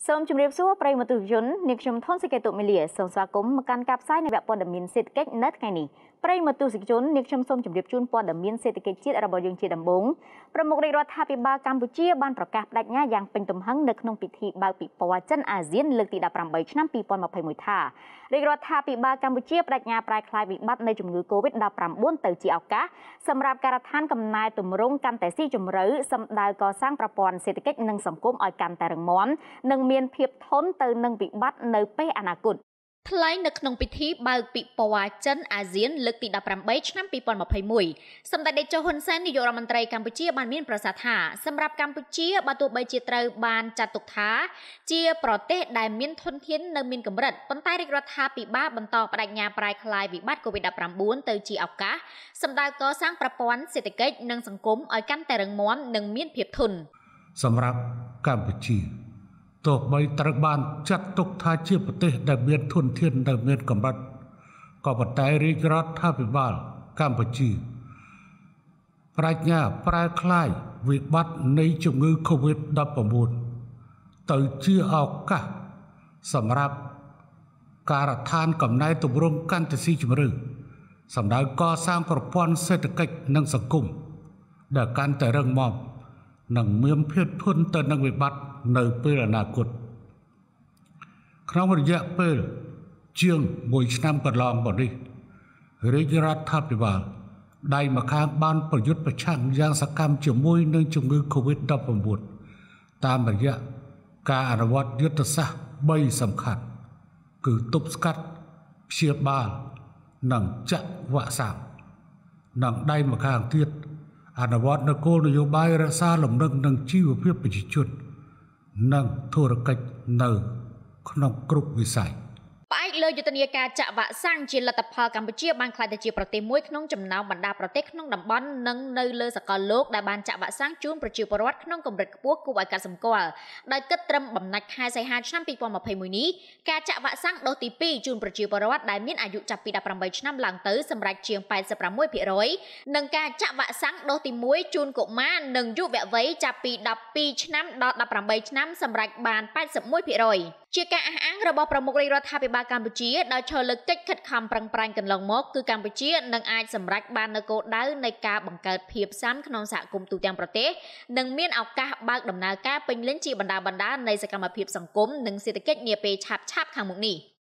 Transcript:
សូមជម្រាបសួរប្រិយមិត្តជននាងខ្ញុំថនសេកេតុមីលីសូមស្វាគមន៍មកកាន់ការផ្សាយនៃវគ្គព័ត៌មានសេដ្ឋកិច្ចនៅថ្ងៃនេះប្រិយមិត្តជននាងខ្ញុំសូមជម្រាបជូនព័ត៌មានសេដ្ឋកិច្ចជាតិរបស់យើងជាដំបូងប្រមុខរាជរដ្ឋាភិបាលកម្ពុជាបានប្រកាសបដិញ្ញាយ៉ាងពេញទំហឹងនៅក្នុងពិធីបើកពិព័រណ៍ចិនអាស៊ានលើកទី18ឆ្នាំ2021ថារាជរដ្ឋាភិបាលកម្ពុជាបដិញ្ញាប្រែក្លាយវិបត្តិនៃជំងឺ Covid-19 ទៅជាឱកាសសម្រាប់ការដ្ឋានកំណែទម្រង់កាន់តែស៊ីជម្រៅសម្ដៅកសាងប្រព័ន្ធសេដ្ឋកិច្ចនិងសង្គមឲ្យកាន់តែរឹងមាំនិងមានភាពធន់ទៅនឹងវិបត្តិនៅពេលអនាគតថ្លែងនៅក្នុងពិធីបើកពិព័រណ៍ចិនអាស៊ានលើកទី18ឆ្នាំ2021សម្ដេចតេជោហ៊ុនសែននាយករដ្ឋមន្ត្រីកម្ពុជាបានមានប្រសាសន៍ថាសម្រាប់កម្ពុជាបើទោះបីជាត្រូវបានចាត់ទុកថាជាប្រទេសដែលមានធនធាននៅមានកម្រិតប៉ុន្តែរាជរដ្ឋាភិបាលបន្តបដិញ្ញាប្រែក្លាយវិបត្តិ COVID-19 ទៅជាឱកាសសម្ដៅកសាងប្រព័ន្ធសេដ្ឋកិច្ចនិងសង្គមឲ្យកាន់តែរឹងមាំនិងមានភាពធន់សម្រាប់កម្ពុជាទោះបីត្រូវបានចាត់ទុកថាជាប្រទេសដែលមានធនធាននៅមានកម្រិតក៏ប៉ុន្តែរាជរដ្ឋាភិបាលកម្ពុជាប្រាជ្ញាប្រែក្លាយវិបត្តិនៃជំងឺ Covid-19 ទៅជាឱកាសសម្រាប់ការដ្ឋានកំណែទម្រង់កាន់តែស៊ីជម្រៅសម្ដៅកសាងប្រព័ន្ធសេដ្ឋកិច្ចនិងសង្គមដែលកាន់តែរឹងមាំនិងមានភាពធន់ទៅនឹងវិបត្តិនៅពេលអនាគតក្នុងរយៈពេលជាង1ឆ្នាំកន្លងមកនេះរាជរដ្ឋាភិបាលដៃម្ខាងបានប្រយុទ្ធប្រឆាំងយ៉ាងសកម្មជាមួយនឹងជំងឺ Covid-19 តាមរយៈការអនុវត្តយុទ្ធសាស្ត្រ3សំខាន់គឺទប់ស្កាត់ព្យាបាលនិងចាក់វ៉ាក់សាំងនិងដៃម្ខាងទៀតអនុវត្តនូវគោលនយោបាយរក្សាលំនឹងនិងជីវភាពប្រជាជននិងធុរកិច្ចនៅក្នុងគ្រប់វិស័យផ្អែកលើយុទ្ធនាការចាក់វ៉ាក់សាំងជាលទ្ធផលកម្ពុជាបានក្លាយទៅជាប្រទេសមួយក្នុងចំណោមបណ្ដាប្រទេសក្នុងតំបន់និងនៅលើសកលលោកដែលបានចាក់វ៉ាក់សាំងជូនប្រជាពលរដ្ឋក្នុងកម្រិតខ្ពស់គួរឲ្យកត់សម្គាល់ដោយគិតត្រឹមបំណាច់ខែសីហាឆ្នាំ2021នេះការចាក់វ៉ាក់សាំងដូសទី2ជូនប្រជាពលរដ្ឋដែលមានអាយុចាប់ពី18ឆ្នាំឡើងទៅសម្រាប់ជាង 86% និងការចាក់វ៉ាក់សាំងដូសទី1ជូនកុមារនិងយុវវ័យចាប់ពី12ឆ្នាំដល់18ឆ្នាំសម្រាប់បាន 81%ជាការអះអាងរបស់ប្រមុខរាជរដ្ឋាភិបាលកម្ពុជាដោយឈរលើកិច្ចខិតខំប្រឹងប្រែងកន្លងមកគឺកម្ពុជានឹងអាចសម្រេចបាននូវគោលដៅនៃការបង្កើតភាពស៊ាំក្នុងសហគមន៍ទូទាំងប្រទេសនិងមានឱកាសបើកដំណើរការពេញលេញជាបណ្ដានៃសកម្មភាពសង្គមនិងសេដ្ឋកិច្ចនាពេលឆាប់ៗខាងមុខនេះ